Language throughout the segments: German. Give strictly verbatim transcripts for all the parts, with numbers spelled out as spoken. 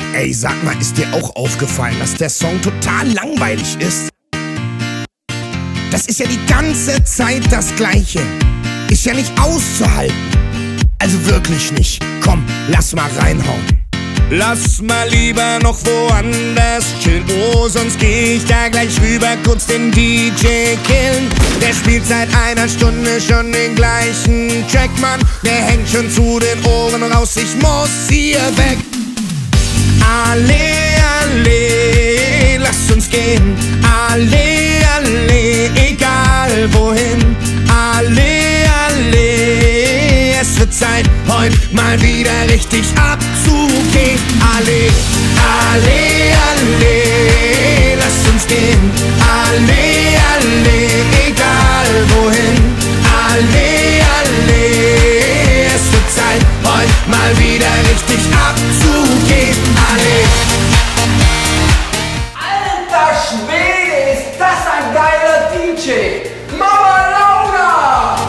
Ey, sag mal, ist dir auch aufgefallen, dass der Song total langweilig ist? Das ist ja die ganze Zeit das Gleiche. Ist ja nicht auszuhalten. Also wirklich nicht. Komm, lass mal reinhauen. Lass mal lieber noch woanders chillen. Oh, sonst geh ich da gleich rüber, kurz den D J killen. Der spielt seit einer Stunde schon den gleichen Track, Mann. Der hängt schon zu den Ohren raus, ich muss hier weg. Alle, alle, lass uns gehen. Alle, alle, egal wohin. Alle, alle, es wird Zeit, heute mal wieder richtig abzugehen. Alle, alle, alle, lass uns gehen. Alle, alle, egal wohin. Alle, alle, es wird Zeit, heute mal wieder richtig abzugehen. Alle. Alter Schwede, ist das ein geiler D J! Mama Launa!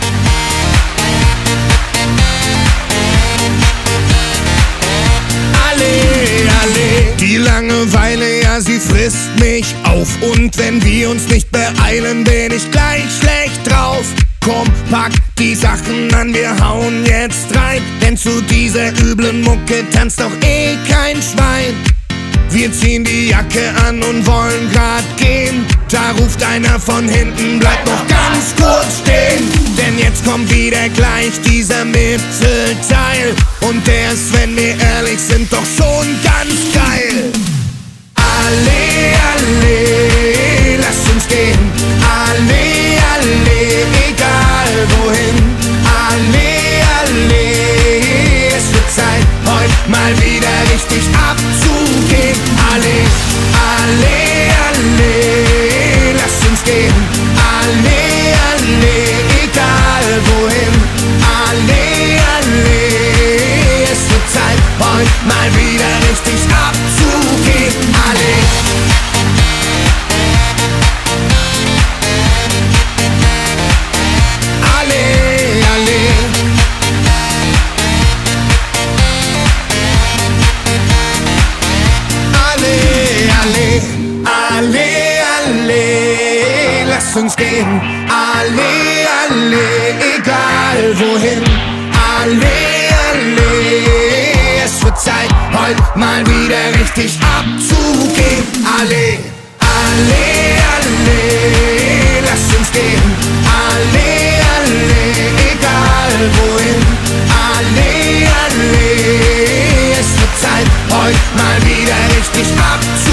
Alle, alle, die Langeweile, ja, sie frisst mich auf. Und wenn wir uns nicht beeilen, bin ich gleich schlecht drauf. Komm, pack die Sachen an, wir hauen jetzt rein. Denn zu dieser üblen Mucke tanzt doch eh kein Schwein. Wir ziehen die Jacke an und wollen grad gehen. Da ruft einer von hinten, bleib noch ganz kurz stehen. Denn jetzt kommt wieder gleich dieser Mittelteil. Und der ist, wenn wir ehrlich sind, doch schon ganz geil. Alle, alle, lass uns gehen. Alle, alle, egal wohin. Alle, alle, es wird Zeit, heute mal wieder richtig abzugehen. Alle, alle, alle, lass uns gehen. Alle, alle, egal wohin. Alle, alle, es wird Zeit, heute mal wieder richtig abzugehen. Alle. Alle, alle, lass uns gehen. Alle, alle, egal wohin. Alle, alle, es wird Zeit, heute mal wieder richtig abzugehen. Alle, alle, alle, lass uns gehen. Alle, alle, egal wohin. Alle, alle, es wird Zeit, heute mal wieder richtig abzugehen.